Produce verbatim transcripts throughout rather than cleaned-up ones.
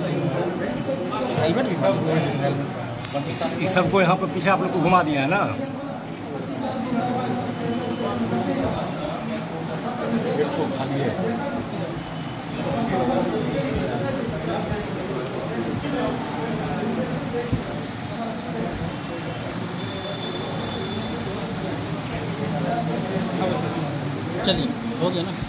इस सबको यहाँ पर पीछे आप लोग को घुमा दिया है ना। खाली है। चलिए हो गया ना।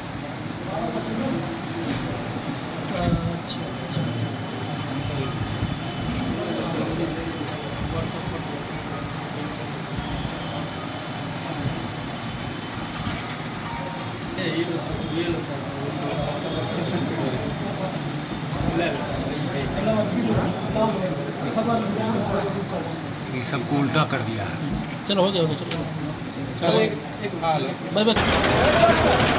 ये सबको उल्टा कर दिया है। चलो हो गया हो गया चलो चलो एक एक हाल है। Bye bye.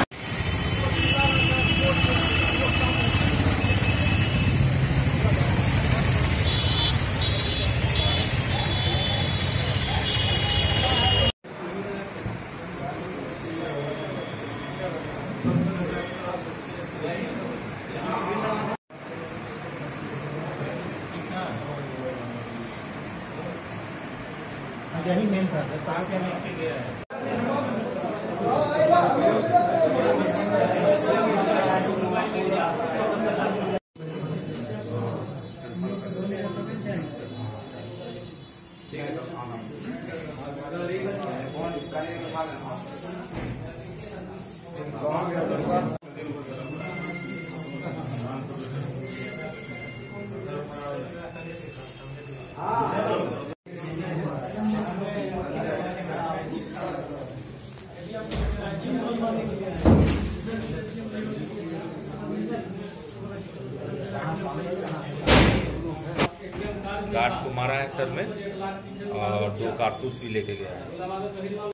यही मेन था तार के नीचे गया है। गार्ड को मारा है सर में और दो कारतूस भी लेके गया है।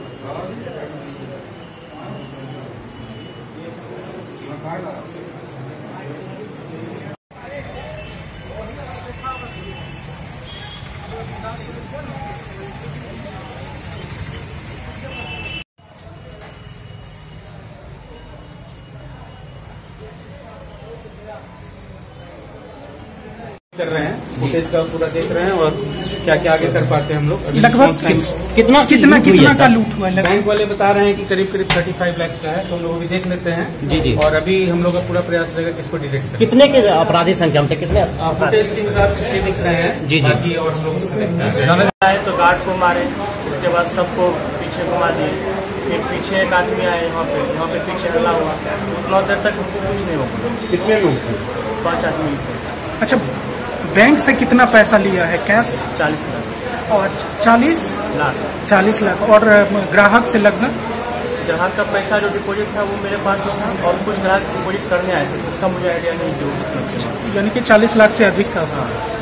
कर रहे हैं, फुटेज का पूरा देख रहे हैं और क्या क्या आगे कर पाते हैं हम लोग। लगभग कितना कितना कितना का लूट हुआ है? बैंक वाले बता रहे हैं कि करीब करीब पैंतीस लाख का है, तो हम लोग भी देख लेते हैं। जी जी। और अभी हम लोग का पूरा प्रयास रहेगा कि इसको डिटेक्ट करें। कितने के अपराधी संख्या में थे? कितने फुटेज के हिसाब से दिख रहे हैं। जी जी। और हम लोग उसको देखते हैं। तो गार्ड को मारे, उसके बाद सबको पीछे घुमा दिए, फिर पीछे एक आदमी आए यहाँ पे यहाँ पे पीछे हल्ला हुआ, उतना देर तक हमको कुछ नहीं होगा। कितने लोग थे? पाँच आदमी थे। अच्छा, बैंक से कितना पैसा लिया है कैश? चालीस लाख। और चालीस लाख चालीस लाख और ग्राहक से लगभग? ग्राहक का पैसा जो डिपॉजिट था वो मेरे पास ही था और कुछ ग्राहक डिपॉजिट करने आए थे, उसका मुझे आइडिया नहीं जो। यानी कि चालीस लाख से अधिक का। हाँ।